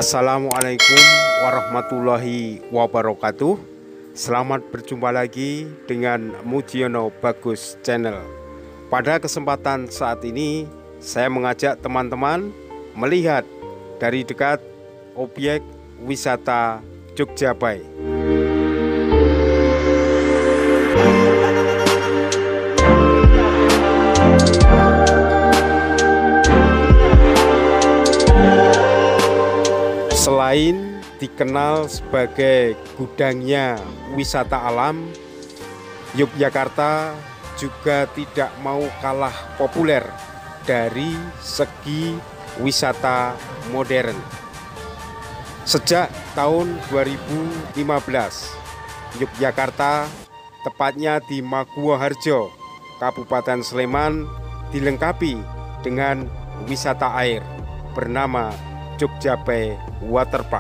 Assalamualaikum warahmatullahi wabarakatuh. Selamat berjumpa lagi dengan Mujiono Bagus Channel. Pada kesempatan saat ini saya mengajak teman-teman melihat dari dekat objek wisata Jogja Bay. Selain dikenal sebagai gudangnya wisata alam, Yogyakarta juga tidak mau kalah populer dari segi wisata modern. Sejak tahun 2015, Yogyakarta, tepatnya di Maguwoharjo, Kabupaten Sleman, dilengkapi dengan wisata air bernama Jogja Bay Waterpark.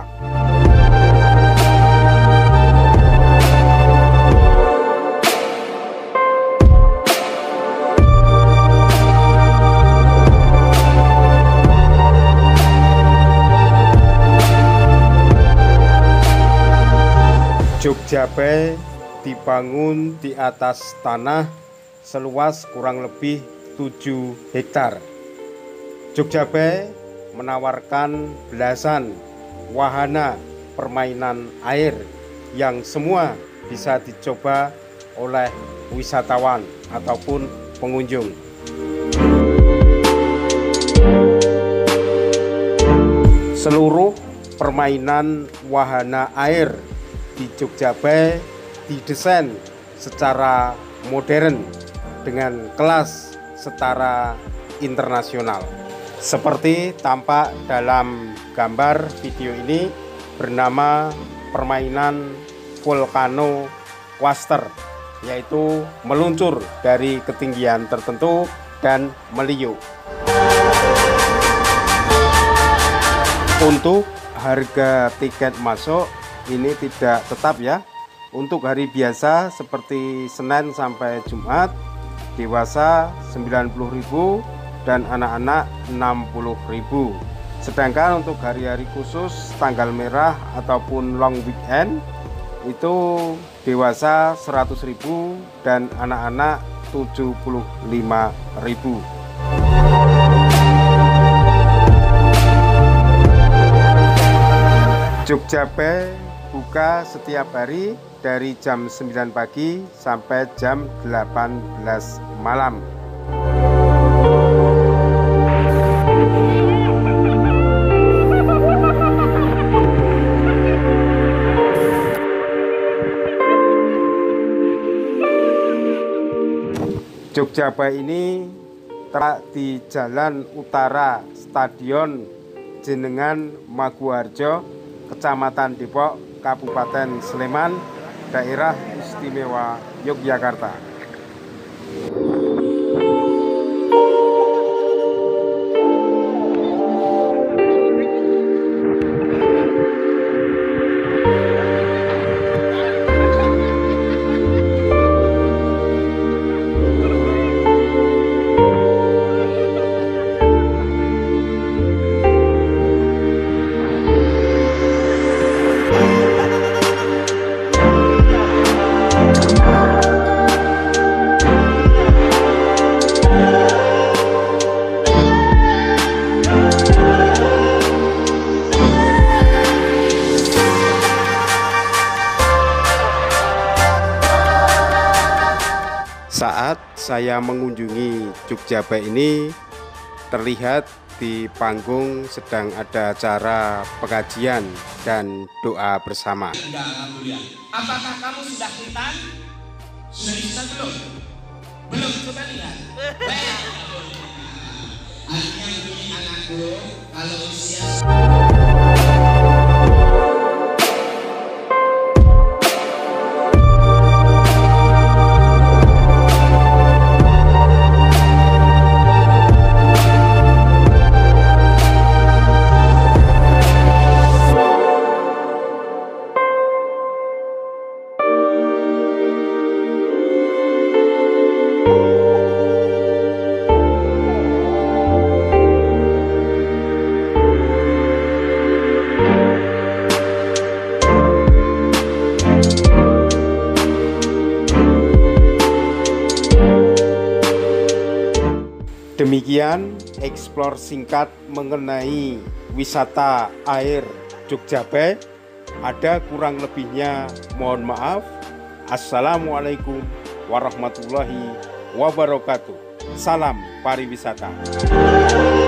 Jogja Bay dibangun di atas tanah seluas kurang lebih 7 hektar. Jogja Bay menawarkan belasan wahana permainan air yang semua bisa dicoba oleh wisatawan ataupun pengunjung. Seluruh permainan wahana air di Jogja Bay didesain secara modern dengan kelas setara internasional. Seperti tampak dalam gambar video ini, bernama permainan Volcano Coaster, yaitu meluncur dari ketinggian tertentu dan meliuk. Untuk harga tiket masuk ini tidak tetap ya. Untuk hari biasa seperti Senin sampai Jumat, dewasa 90.000 dan anak-anak 60.000. Sedangkan untuk hari-hari khusus tanggal merah ataupun long weekend itu dewasa 100.000 dan anak-anak 75.000. Jogja Bay buka setiap hari dari jam 9 pagi sampai jam 18 malam. Jogja Bay ini terletak di jalan utara Stadion Jenengan Maguwoharjo, Kecamatan Depok, Kabupaten Sleman, Daerah Istimewa Yogyakarta. Saat saya mengunjungi Jogja Bay ini, terlihat di panggung sedang ada acara pengajian dan doa bersama. Alhamdulillah. Apakah kamu sudah kwitan? Sudah bisa belum? Belum, coba lihat. Artinya begini anakku, kalau usia Demikian eksplor singkat mengenai wisata air Jogja Bay. Ada kurang lebihnya mohon maaf. Assalamualaikum warahmatullahi wabarakatuh. Salam pariwisata.